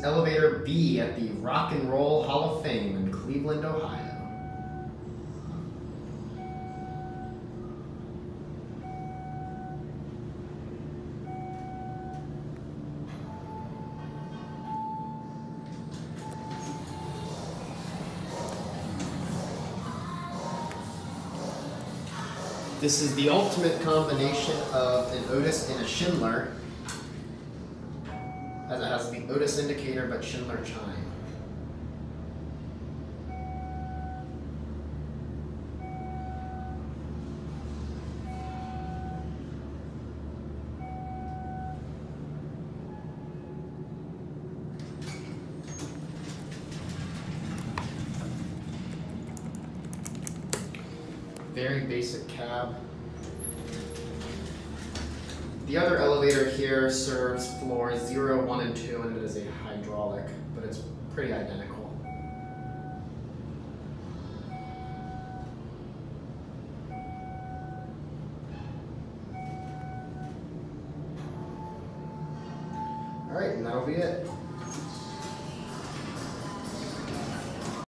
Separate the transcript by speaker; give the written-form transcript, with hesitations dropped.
Speaker 1: elevator B at the Rock and Roll Hall of Fame in Cleveland, Ohio. This is the ultimate combination of an Otis and a Schindler, as it has the Otis indicator but Schindler chime. Very basic cab. The other elevator here serves floors 0, 1, and 2, and it is a hydraulic, but it's pretty identical. All right, and that'll be it.